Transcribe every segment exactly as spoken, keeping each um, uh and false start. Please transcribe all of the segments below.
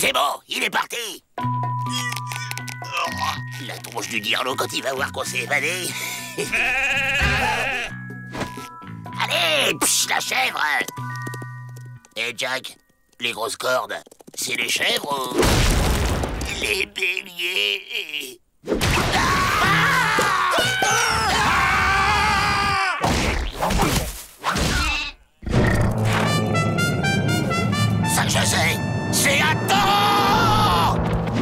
C'est bon, il est parti. La tronche du dirlo quand il va voir qu'on s'est évadé. Allez, psh, la chèvre. Eh Jack, les grosses cordes, c'est les chèvres ou les béliers? Ça je sais, c'est un taureau!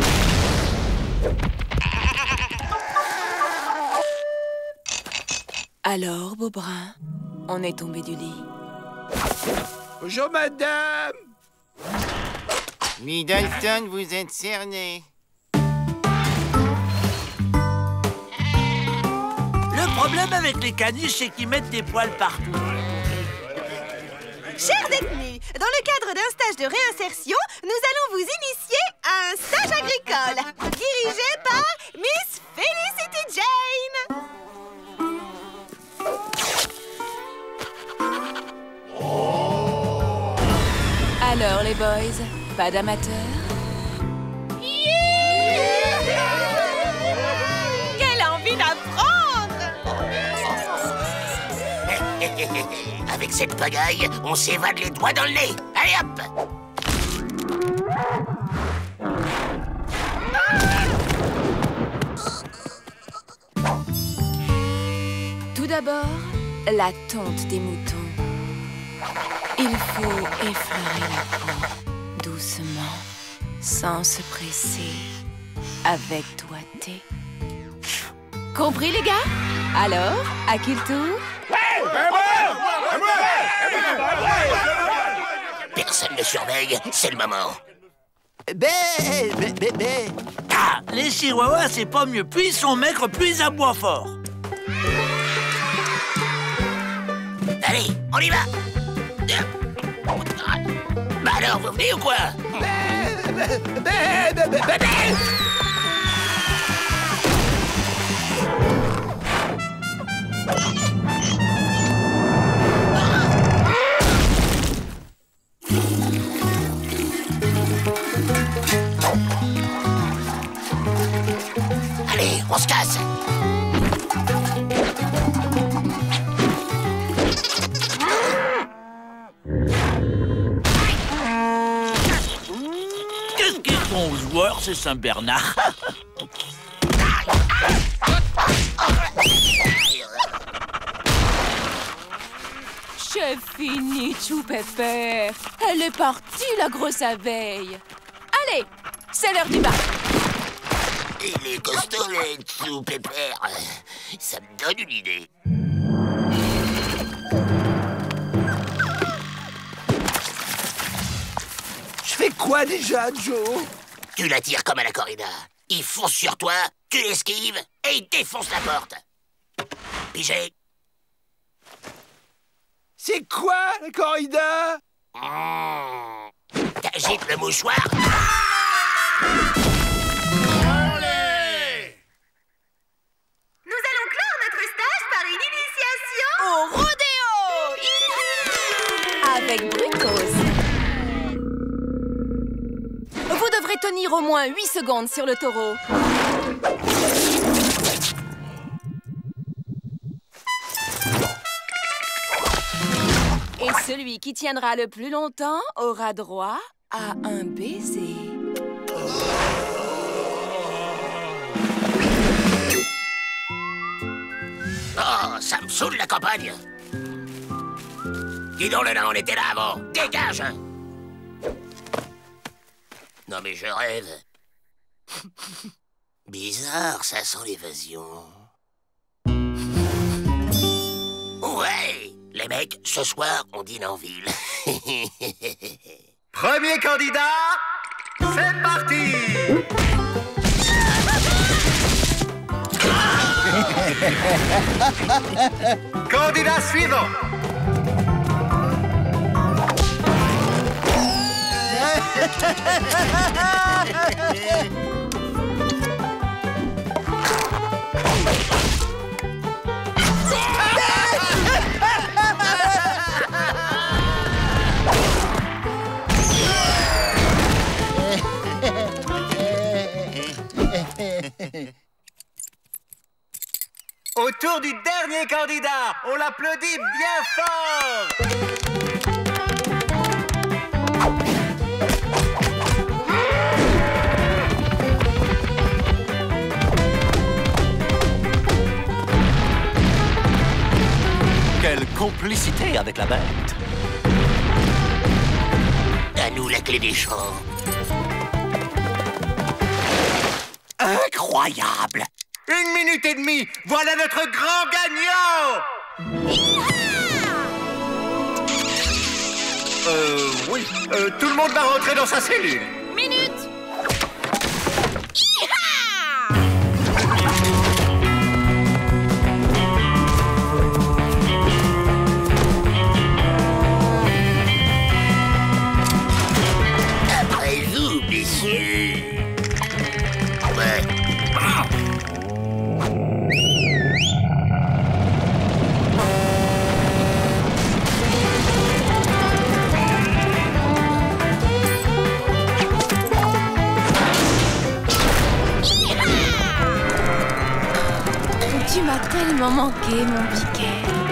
Alors, Beaubrun, on est tombé du lit. Bonjour, madame. Middleton, vous êtes cerné. Le problème avec les caniches, c'est qu'ils mettent des poils partout. Chers détenus, dans le cadre d'un stage de réinsertion, nous allons vous initier à un stage agricole, dirigé par Miss Felicity Jane. Alors, les boys, pas d'amateurs? Quelle envie d'apprendre! Avec cette pagaille, on s'évade les doigts dans le nez. Allez hop! Tout d'abord, la tonte des moutons. Il faut effleurer la peau, doucement, sans se presser, avec doigté. Compris, les gars? Alors, à qui le tour? Personne ne surveille, c'est le moment. Bé, bé, bé, bé. Ah, les chihuahuas, c'est pas mieux. Plus ils sont maigres, plus ils aboient fort. Allez, on y va. Bah alors, vous venez ou quoi? Bé, bé, bé, bé, bé, bé. Allez, on se casse. Qu'est-ce qu'ils sont joueurs, ces Saint-Bernard? C'est fini, Chou Pépère. Elle est partie, la grosse abeille. Allez, c'est l'heure du bain. Il est costaud, le Chou Pépère. Ça me donne une idée. Je fais quoi déjà, Joe? Tu la tires comme à la corrida. Il fonce sur toi, tu l'esquives et il défonce la porte. Pigé. C'est quoi, la corrida? Mmh. T'agites le mouchoir. Nous allons clore notre stage par une initiation au rodéo. Avec Brutos. Vous devrez tenir au moins huit secondes sur le taureau. Et celui qui tiendra le plus longtemps aura droit à un baiser. Oh, ça me saoule la campagne. Dis donc, là, on était là avant. Dégage. Non mais je rêve. Bizarre, ça sent l'évasion. Ouais. Les mecs, ce soir, on dîne en ville. Premier candidat, c'est parti. Candidat suivant. Au tour du dernier candidat, on l'applaudit bien fort. Quelle complicité avec la bête. À nous la clé des champs. Incroyable. Une minute et demie, voilà notre grand gagnant. Euh, oui. Euh, tout le monde va rentrer dans sa cellule. Minute. Après vous, messieurs. Ouais. Tu m'as tellement manqué, mon piquet.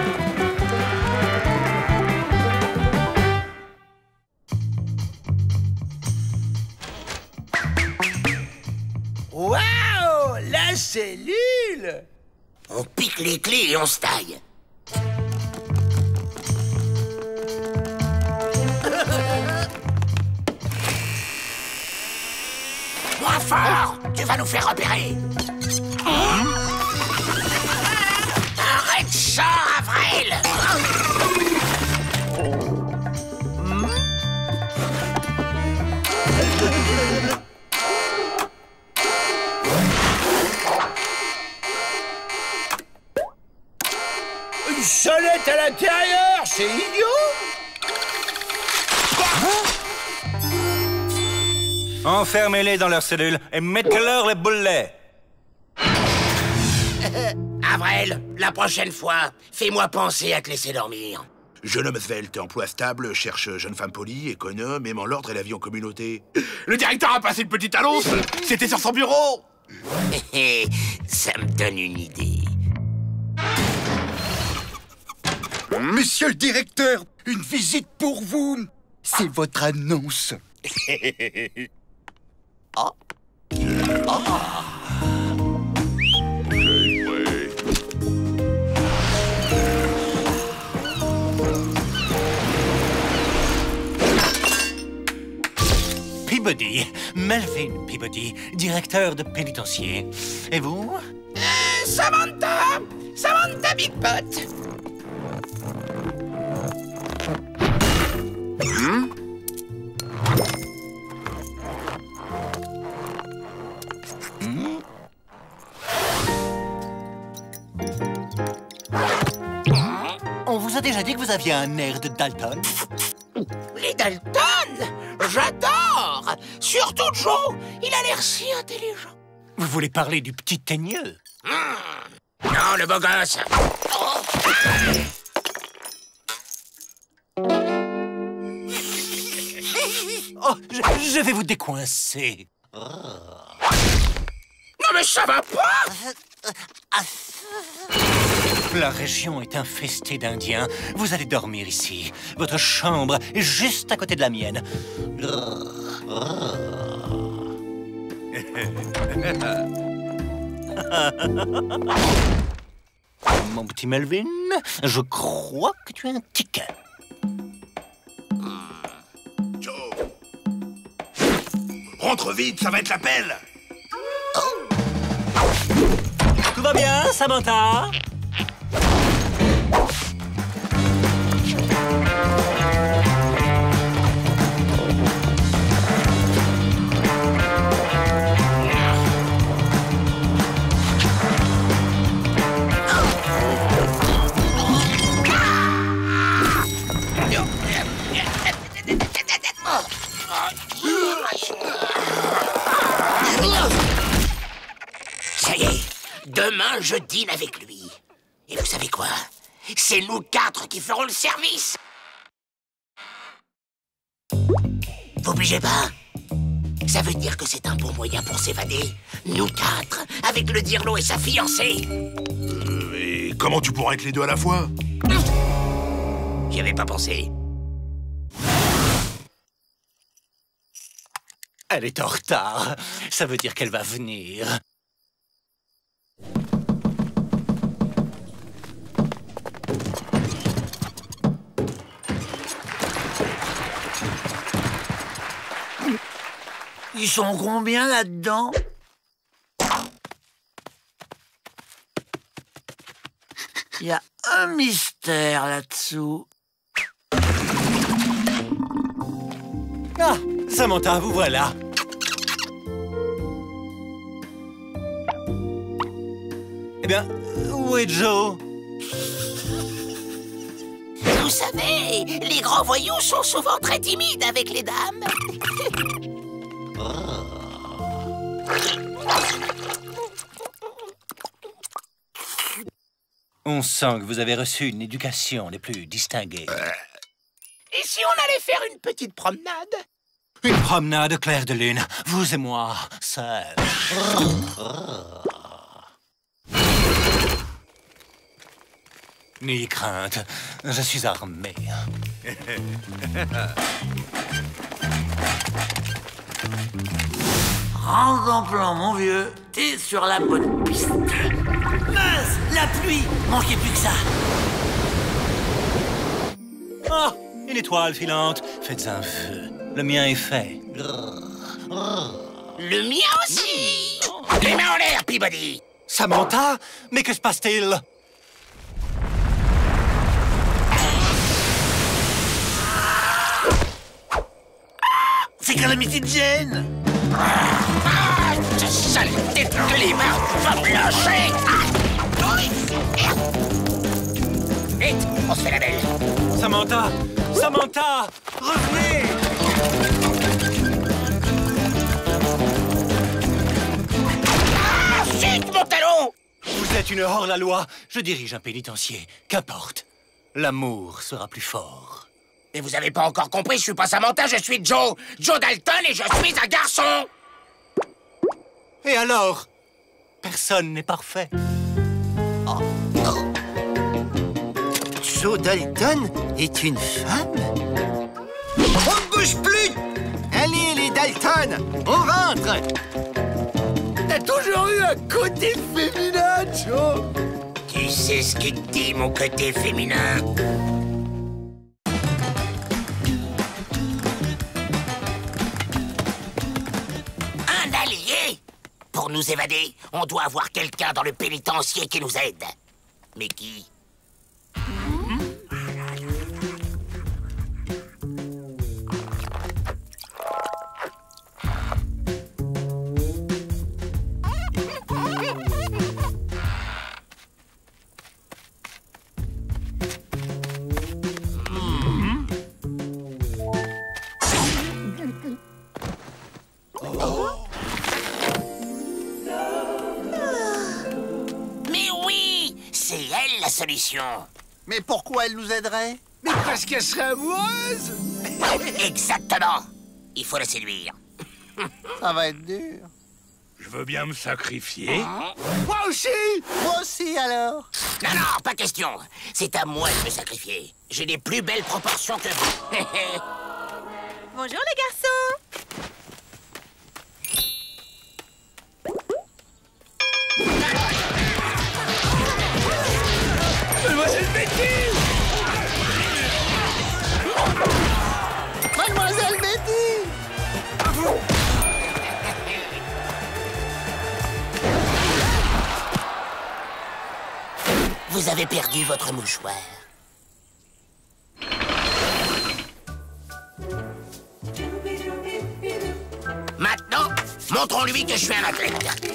Waouh! La cellule! On pique les clés et on se taille. Moins fort! Tu vas nous faire repérer! Arrête ça, Avril! Une sonnette à l'intérieur, c'est idiot! Enfermez-les dans leur cellule et mettez-leur les boulets. Avril, la prochaine fois, fais-moi penser à te laisser dormir. Jeune homme svelte, emploi stable, cherche jeune femme polie, économe, aimant l'ordre et la vie en communauté. Le directeur a passé une petite annonce. C'était sur son bureau. Ça me donne une idée. Monsieur le directeur, une visite pour vous. C'est votre annonce. Oh. Oh. Peabody, Melvin Peabody, directeur de pénitencier. Et vous? Euh, Samantha! Samantha Big Pot! Hum? Hum? On vous a déjà dit que vous aviez un air de Dalton? Les Dalton? J'adore! Surtout Joe! Il a l'air si intelligent. Vous voulez parler du petit teigneux? Mmh. Non, le beau gosse! Oh. Oh, je, je vais vous décoincer. Oh. Non mais ça va pas! La région est infestée d'Indiens. Vous allez dormir ici. Votre chambre est juste à côté de la mienne. Mon petit Melvin, je crois que tu as un ticket. Joe! Rentre vite, ça va être l'appel. Tout va bien, Samantha? Ça y est, demain je dîne avec lui. Et vous savez quoi? C'est nous quatre qui ferons le service. Vous bougez pas? Ça veut dire que c'est un bon moyen pour s'évader. Nous quatre, avec le Dirlo et sa fiancée. Euh, et comment tu pourras être les deux à la fois? J'y avais pas pensé. Elle est en retard. Ça veut dire qu'elle va venir. Ils sont combien là-dedans? Il y a un mystère là-dessous. Ah, Samantha, vous voilà. Eh bien, où est Joe? Vous savez, les grands voyous sont souvent très timides avec les dames. On sent que vous avez reçu une éducation des plus distinguées. Et si on allait faire une petite promenade? Une promenade au clair de lune, vous et moi, seuls. N'ayez crainte, je suis armé. Rentre en plan, mon vieux. T'es sur la bonne piste. Mince, la pluie. Manquez plus que ça. Ah, une étoile filante. Faites un feu. Le mien est fait. Le mien aussi. Les mains en l'air, Peabody. Samantha, mais que se passe-t-il? C'est Calamity Jane. Ah, ce saleté de clébard va me lâcher. Ah, oui. Vite, on se fait la belle. Samantha, Samantha, revenez! Ah, chut, mon talon! Vous êtes une hors-la-loi. Je dirige un pénitencier. Qu'importe. L'amour sera plus fort. Mais vous avez pas encore compris, je suis pas Samantha, je suis Joe. Joe Dalton et je suis un garçon. Et alors? Personne n'est parfait. Oh. Oh. Joe Dalton est une femme? On ne bouge plus! Allez, les Dalton, on rentre! T'as toujours eu un côté féminin, Joe! Tu sais ce qu'il te dit, mon côté féminin? Un allié? Pour nous évader, on doit avoir quelqu'un dans le pénitencier qui nous aide. Mais qui? Solution. Mais pourquoi elle nous aiderait? Mais parce qu'elle serait amoureuse. Exactement. Il faut la séduire. Ça va être dur. Je veux bien me sacrifier. Moi aussi. Moi aussi, alors. Non, non, pas question. C'est à moi de me sacrifier. J'ai les plus belles proportions que vous. Bonjour, les garçons. Mademoiselle Betty! Mademoiselle Betty! Vous avez perdu votre mouchoir. Maintenant, montrons-lui que je suis un athlète.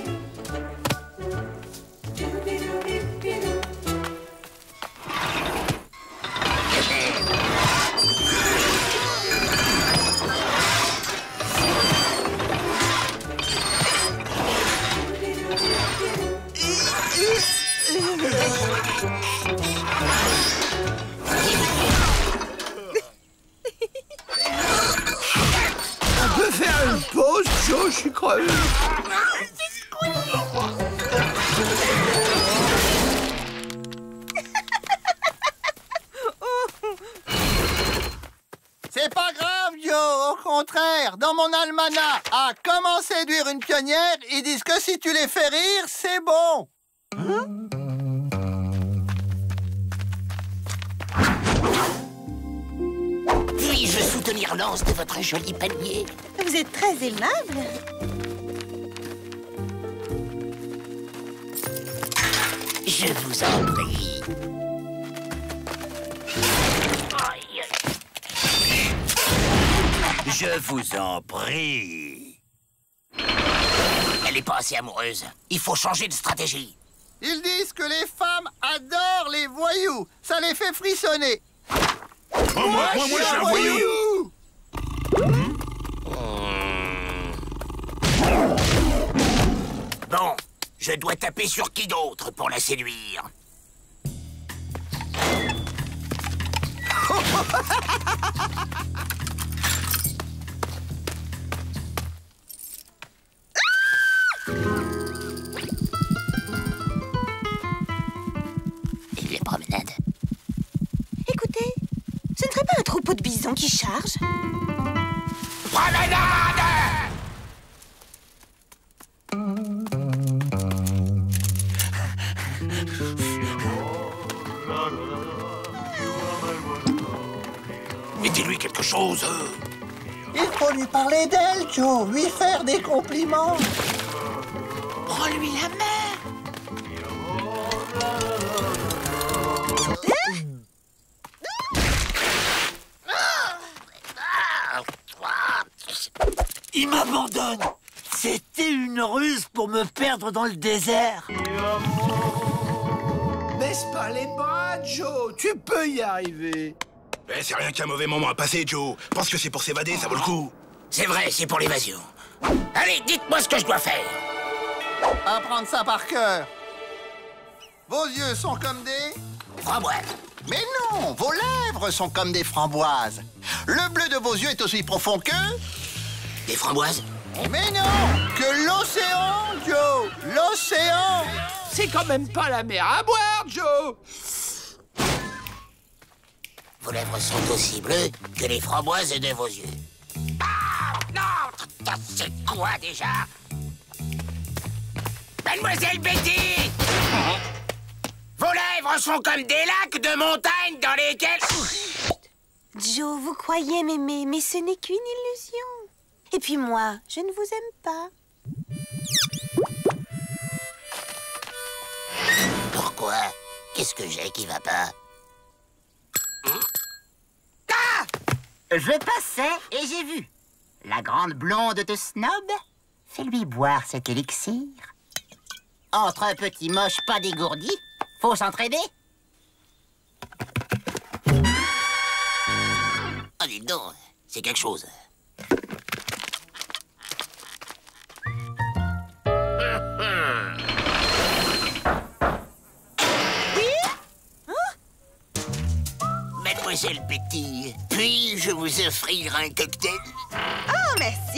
On peut faire une pause, Joe? je suis crevé. C'est pas grave, Joe. Au contraire, dans mon almanach, à comment séduire une pionnière, ils disent que si tu les fais rire, c'est bon. Hein? Puis-je soutenir l'anse de votre joli panier? Vous êtes très aimable. Je vous en prie. Je vous en prie. Elle est pas assez amoureuse. Il faut changer de stratégie. Ils disent que les femmes adorent les voyous. Ça les fait frissonner. Oh, moi, moi, moi, moi, je suis un voyou. Bon, je dois taper sur qui d'autre pour la séduire? Et les promenades. Écoutez, ce ne serait pas un troupeau de bisons qui charge? Promenade! Mais dis-lui quelque chose. Il faut lui parler d'elle, Joe. Lui faire des compliments. Prends-lui la main. Il m'abandonne. C'était une ruse pour me perdre dans le désert. Baisse pas les bras, Joe. Tu peux y arriver. Ben, c'est rien qu'un mauvais moment à passer, Joe. Pense que c'est pour s'évader, ça vaut le coup. C'est vrai, c'est pour l'évasion. Allez, dites-moi ce que je dois faire. Apprendre ça par cœur. Vos yeux sont comme des... Framboise. Mais non, vos lèvres sont comme des framboises. Le bleu de vos yeux est aussi profond que... Des framboises? Mais non, que l'océan, Joe. L'océan. C'est quand même pas la mer à boire, Joe. Vos lèvres sont aussi bleues que les framboises de vos yeux. Ah, non! C'est quoi, déjà? Mademoiselle Betty! Vos lèvres sont comme des lacs de montagne dans lesquels... Joe, vous croyez m'aimer, mais ce n'est qu'une illusion. Et puis moi, je ne vous aime pas. Pourquoi? Qu'est-ce que j'ai qui va pas? Ah! Je passais et j'ai vu. La grande blonde de Snob, fais-lui boire cet élixir. Entre un petit moche pas dégourdi, faut s'entraider. Ah, dites donc, c'est quelque chose. Mademoiselle Betty, puis-je vous offrir un cocktail? Oh, merci!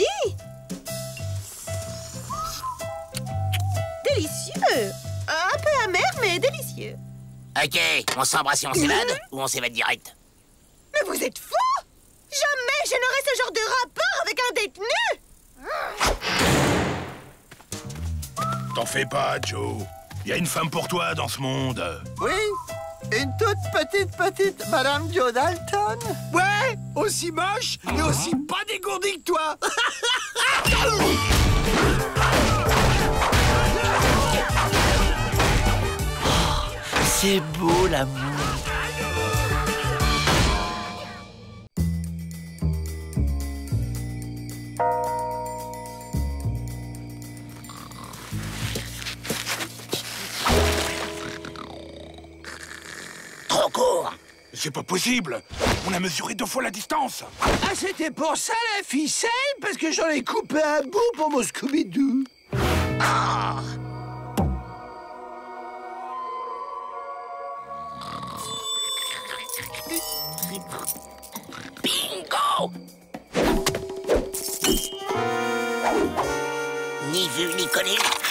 Délicieux! Un peu amer, mais délicieux. Ok, on s'embrasse et on s'évade ou on s'évade direct? Mais vous êtes fou! Jamais je n'aurais ce genre de rapport avec un détenu! T'en fais pas, Joe. Il y a une femme pour toi dans ce monde. Oui, une toute petite, petite Madame Joe Dalton. Ouais, aussi moche et aussi pas dégourdi que toi. C'est beau, l'amour. Trop court. C'est pas possible. On a mesuré deux fois la distance. Ah, c'était pour ça la ficelle? Parce que j'en ai coupé un bout pour mon Scooby-Doo. Ah. Bingo! ni vu ni connu.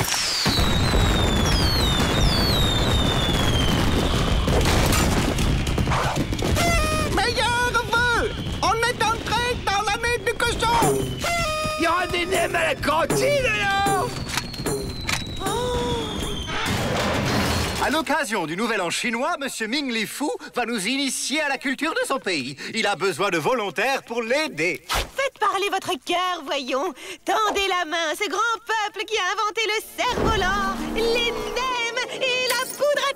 Meilleur vœu! On est entré dans l'année du cochon! Il y aura des nems à la cantine, alors! À l'occasion du Nouvel An chinois, Monsieur Ming Li Fu va nous initier à la culture de son pays. Il a besoin de volontaires pour l'aider. Faites parler votre cœur, voyons. Tendez la main à ce grand peuple qui a inventé le cerf-volant, les nems et la poudre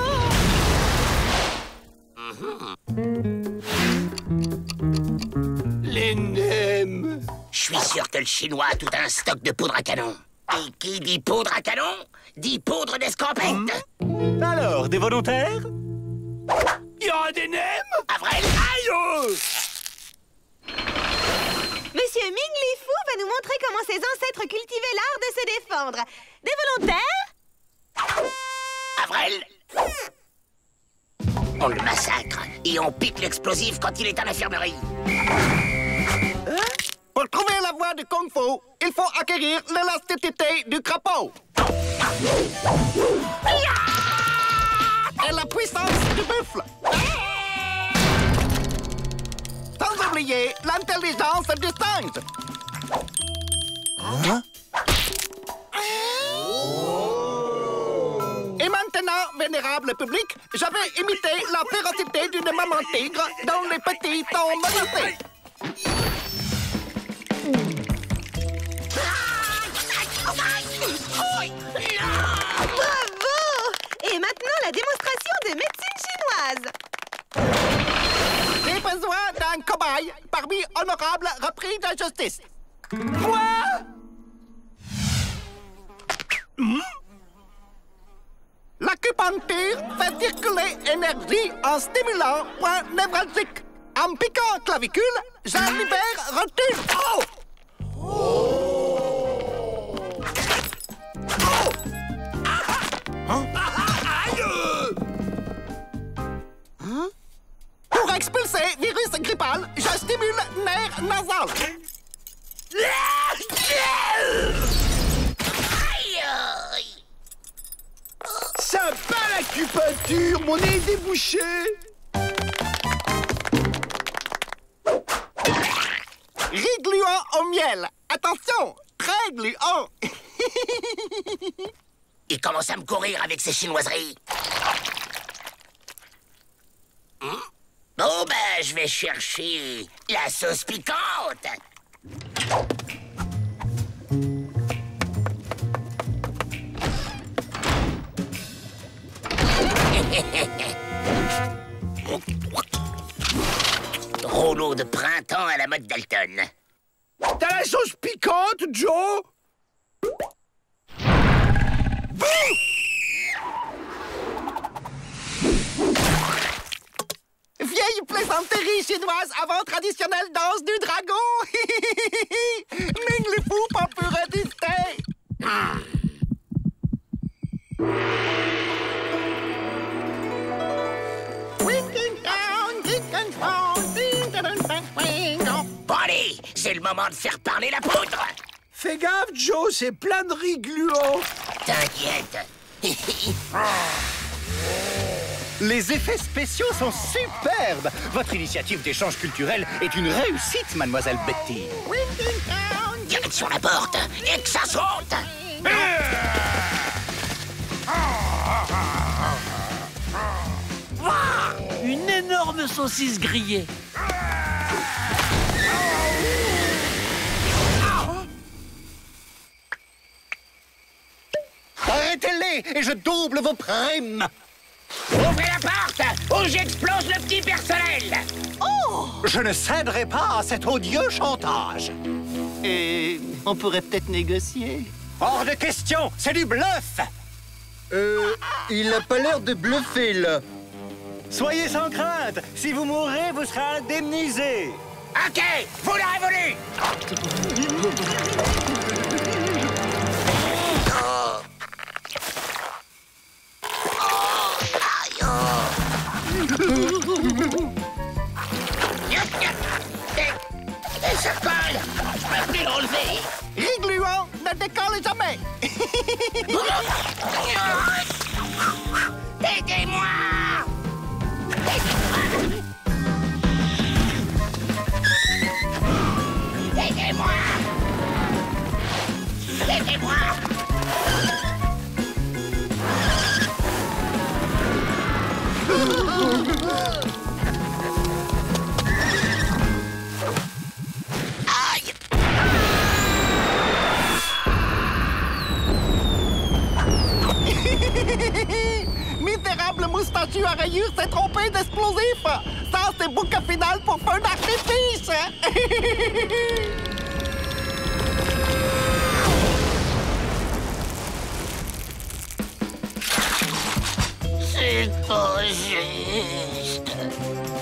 à canon. Les nems. Je suis sûr que le Chinois a tout un stock de poudre à canon. Et qui dit poudre à canon, dit poudre d'escampette. Mmh. Alors, des volontaires? Il y aura des nems? Avril! Aïe! Oh. Monsieur Ming Li Fu va nous montrer comment ses ancêtres cultivaient l'art de se défendre. Des volontaires? Avril! On le massacre et on pique l'explosif quand il est à l'infirmerie. Pour trouver la voie du Kung Fu, il faut acquérir l'élasticité du crapaud. Et la puissance du buffle. Sans oublier l'intelligence du singe. Hein? Et maintenant, vénérable public, je vais imiter la férocité d'une maman tigre dont les petits sont menacés. Bravo! Et maintenant, la démonstration de médecine chinoise. J'ai besoin d'un cobaye parmi honorables repris de justice. Moi? Hmm? L'acupuncture fait circuler énergie en stimulant point névralgique. En piquant clavicule, je libère rotule. Oh! Pour expulser virus grippal, je stimule nerf nasal. Sympa l'acupuncture, mon nez est débouché. Riz gluant au miel. Attention, très gluant. Il commence à me courir avec ses chinoiseries. Hum? Bon, ben, je vais chercher la sauce piquante. Rouleau de printemps à la mode Dalton. T'as la sauce piquante, Joe? Vieille plaisanterie chinoise avant traditionnelle danse du dragon. Ming Li Fu pas pu résister. Bon allez, c'est le moment de faire parler la poudre. Fais gaffe, Joe, c'est plein de riz gluant. T'inquiète. Les effets spéciaux sont superbes. Votre initiative d'échange culturel est une réussite, mademoiselle Betty. Direction la porte et que ça saute. Une énorme saucisse grillée. Arrêtez-les et je double vos primes. Ouvrez la porte ou j'explose le petit personnel. Oh! Je ne céderai pas à cet odieux chantage. Et on pourrait peut-être négocier. Hors de question, c'est du bluff. Euh, il a pas l'air de bluffer, là. Soyez sans crainte. Si vous mourrez, vous serez indemnisé. Ok, vous l'aurez voulu. Oh. Oh, aïe, oh. Yop, yop. Et, et ça colle. Je peux plus l'enlever. Riz gluant ne décolle jamais. Aidez-moi! Aidez-moi! Aidez-moi! Aïe! Misérable moustachu à rayures s'est trompé d'explosif. Ça, c'est bouquet final pour feu d'artifice. C'est pas juste.